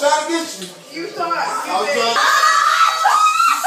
trying to get you. You thought. I was trying.